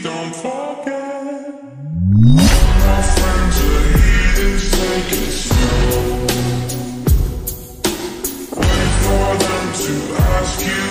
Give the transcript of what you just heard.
don't forget. My friends are heathens, take it slow. Wait for them to ask you